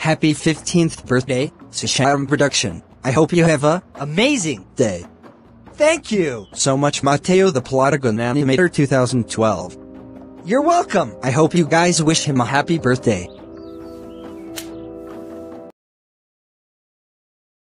Happy 15th birthday, Saishyam production. I hope you have a amazing day. Thank you. So much Mateo the Plotagon Animator 2012. You're welcome. I hope you guys wish him a happy birthday.